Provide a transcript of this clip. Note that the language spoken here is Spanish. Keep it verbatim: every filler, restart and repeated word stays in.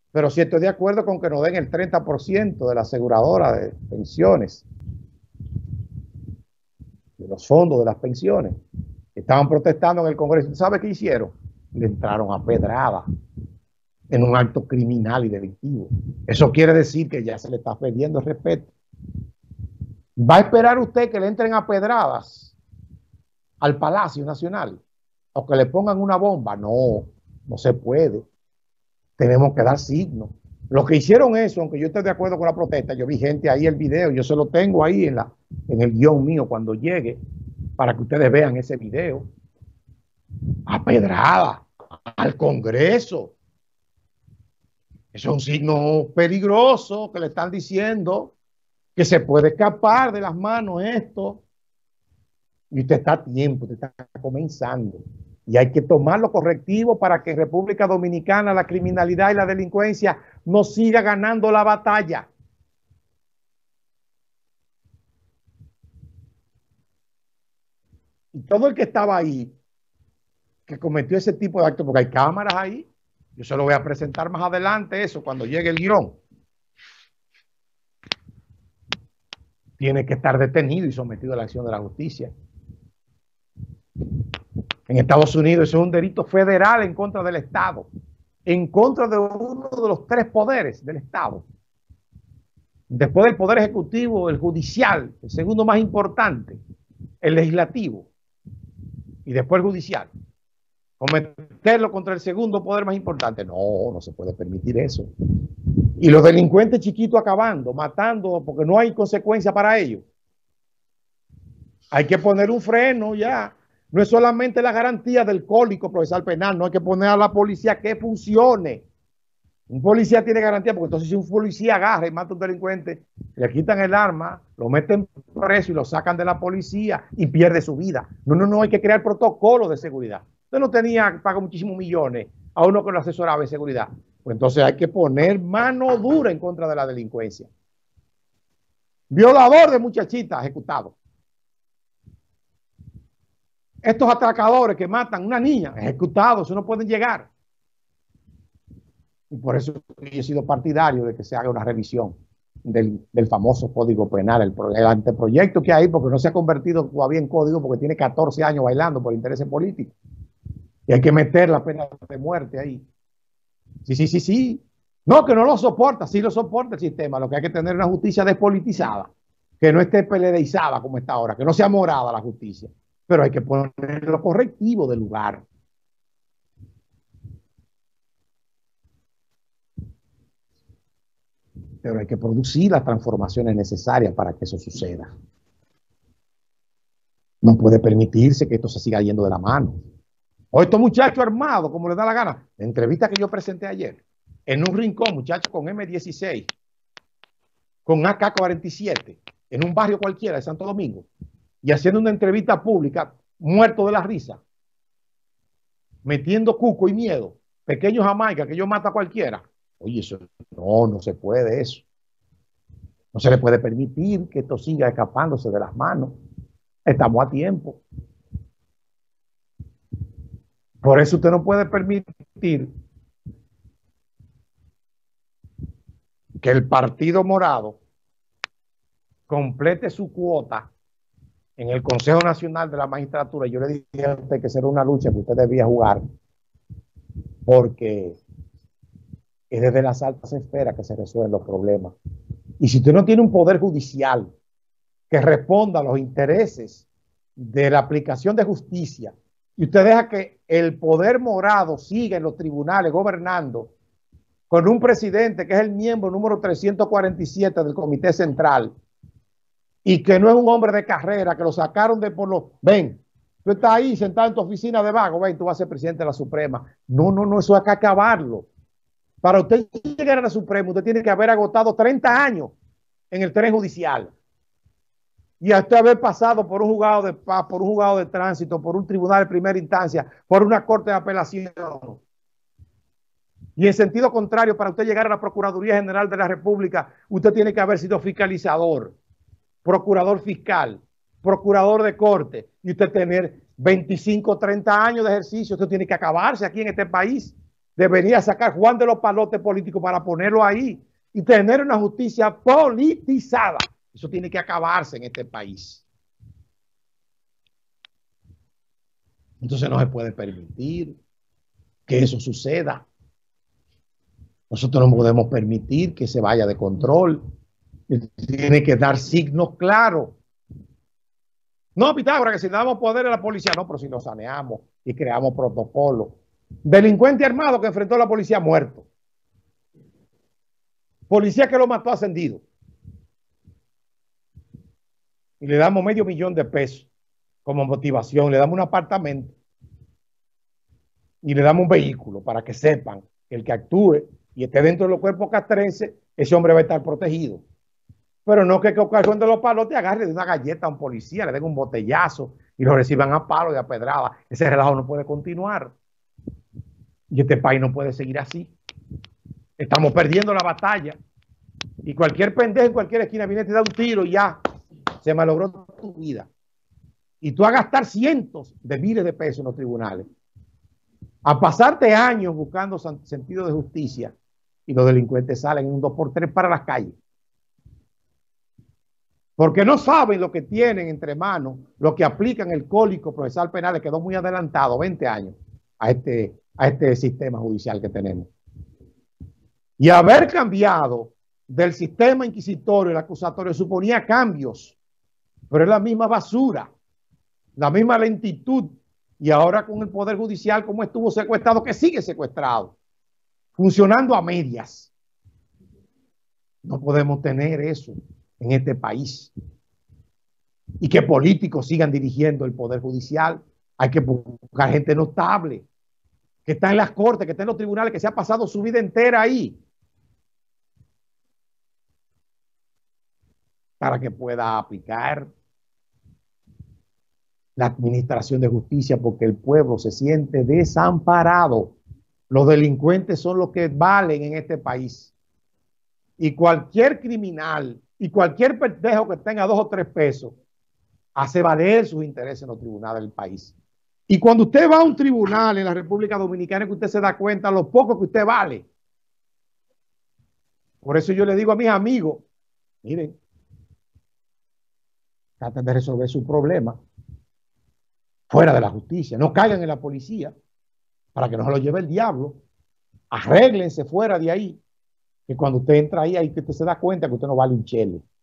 Pero sí estoy de acuerdo con que nos den el treinta por ciento de la aseguradora de pensiones, de los fondos de las pensiones. Estaban protestando en el Congreso. ¿Sabe qué hicieron? Le entraron a pedrada en un acto criminal y delictivo. Eso quiere decir que ya se le está perdiendo el respeto. ¿Va a esperar usted que le entren a pedradas al Palacio Nacional o que le pongan una bomba? No, no se puede. Tenemos que dar signos. Los que hicieron eso, aunque yo esté de acuerdo con la protesta, yo vi gente ahí, el video, yo se lo tengo ahí en, la, en el guión mío cuando llegue, para que ustedes vean ese video. A pedrada, al Congreso. Eso es un signo peligroso que le están diciendo que se puede escapar de las manos esto. Y usted está a tiempo, usted está comenzando. Y hay que tomar los correctivos para que en República Dominicana la criminalidad y la delincuencia no siga ganando la batalla. Y todo el que estaba ahí, que cometió ese tipo de actos, porque hay cámaras ahí, yo se lo voy a presentar más adelante eso, cuando llegue el guión, tiene que estar detenido y sometido a la acción de la justicia. En Estados Unidos eso es un delito federal en contra del Estado, en contra de uno de los tres poderes del Estado. Después del poder ejecutivo, el judicial, el segundo más importante, el legislativo, y después el judicial. Cometerlo contra el segundo poder más importante, no, no se puede permitir eso. Y los delincuentes chiquitos acabando, matando, porque no hay consecuencia para ellos. Hay que poner un freno ya. No es solamente la garantía del Código Procesal Penal, no hay que poner a la policía que funcione. Un policía tiene garantía, porque entonces si un policía agarra y mata a un delincuente, le quitan el arma, lo meten preso y lo sacan de la policía y pierde su vida. No, no, no, hay que crear protocolos de seguridad. Usted no tenía, paga muchísimos millones a uno que lo asesoraba de seguridad. Pues entonces hay que poner mano dura en contra de la delincuencia. Violador de muchachitas ejecutado. Estos atracadores que matan a una niña, ejecutados, eso no pueden llegar. Y por eso yo he sido partidario de que se haga una revisión del, del famoso Código Penal, el, el anteproyecto que hay, porque no se ha convertido todavía en código, porque tiene catorce años bailando por intereses políticos. Y hay que meter la pena de muerte ahí. Sí, sí, sí, sí. No, que no lo soporta, sí lo soporta el sistema. Lo que hay que tener es una justicia despolitizada, que no esté peledeizada como está ahora, que no sea morada la justicia. Pero hay que poner lo correctivo del lugar. Pero hay que producir las transformaciones necesarias para que eso suceda. No puede permitirse que esto se siga yendo de la mano. O estos muchachos armados, como les da la gana. La entrevista que yo presenté ayer, en un rincón, muchachos con eme dieciséis, con a ka cuarenta y siete, en un barrio cualquiera de Santo Domingo, y haciendo una entrevista pública, muerto de la risa, metiendo cuco y miedo, pequeños Jamaica, que yo mato a cualquiera. Oye, eso no, no se puede eso. No se le puede permitir que esto siga escapándose de las manos. Estamos a tiempo. Por eso usted no puede permitir que el Partido Morado complete su cuota en el Consejo Nacional de la Magistratura. Yo le dije a usted que será una lucha que usted debía jugar, porque es desde las altas esferas que se resuelven los problemas. Y si usted no tiene un poder judicial que responda a los intereses de la aplicación de justicia, y usted deja que el poder morado siga en los tribunales gobernando con un presidente que es el miembro número trescientos cuarenta y siete del Comité Central, y que no es un hombre de carrera, que lo sacaron de por los... Ven, tú estás ahí sentado en tu oficina de vago, ven, tú vas a ser presidente de la Suprema. No, no, no, eso hay que acabarlo. Para usted llegar a la Suprema, usted tiene que haber agotado treinta años en el tren judicial. Y a usted haber pasado por un juzgado de paz, por un juzgado de tránsito, por un tribunal de primera instancia, por una corte de apelación. Y en sentido contrario, para usted llegar a la Procuraduría General de la República, usted tiene que haber sido fiscalizador, procurador fiscal, procurador de corte, y usted tener veinticinco, treinta años de ejercicio. Esto tiene que acabarse aquí en este país. de venir a sacar Juan de los Palotes políticos para ponerlo ahí y tener una justicia politizada. Eso tiene que acabarse en este país. Entonces no se puede permitir que eso suceda. Nosotros no podemos permitir que se vaya de control. Tiene que dar signos claros. No, Pitágoras, que si damos poder a la policía, no, pero si lo saneamos y creamos protocolos. Delincuente armado que enfrentó a la policía muerto. Policía que lo mató ascendido. Y le damos medio millón de pesos como motivación. Le damos un apartamento. Y le damos un vehículo para que sepan que el que actúe y esté dentro de los cuerpos castrenses, ese hombre va a estar protegido. Pero no que, que ocasión de los palos te agarre de una galleta a un policía, le den un botellazo y lo reciban a palo y a pedrada. Ese relajo no puede continuar. Y este país no puede seguir así. Estamos perdiendo la batalla. Y cualquier pendejo en cualquier esquina viene y te da un tiro y ya se malogró tu vida. Y tú vas a gastar cientos de miles de pesos en los tribunales. A pasarte años buscando sentido de justicia y los delincuentes salen en un dos por tres para las calles. Porque no saben lo que tienen entre manos, lo que aplican el Código Procesal Penal, le quedó muy adelantado, veinte años, a este, a este sistema judicial que tenemos. Y haber cambiado del sistema inquisitorio y el acusatorio suponía cambios, pero es la misma basura, la misma lentitud. Y ahora con el Poder Judicial, como estuvo secuestrado, que sigue secuestrado, funcionando a medias. No podemos tener eso en este país. Y que políticos sigan dirigiendo el Poder Judicial. Hay que buscar gente notable, que está en las cortes, que está en los tribunales, que se ha pasado su vida entera ahí, para que pueda aplicar la administración de justicia, porque el pueblo se siente desamparado. Los delincuentes son los que valen en este país. Y cualquier criminal y cualquier pendejo que tenga dos o tres pesos hace valer sus intereses en los tribunales del país. Y cuando usted va a un tribunal en la República Dominicana, que usted se da cuenta lo poco que usted vale. Por eso yo le digo a mis amigos, miren, traten de resolver su problema fuera de la justicia. No caigan en la policía para que no se lo lleve el diablo. Arréglense fuera de ahí. Que cuando usted entra ahí, ahí que usted se da cuenta que usted no vale un chele.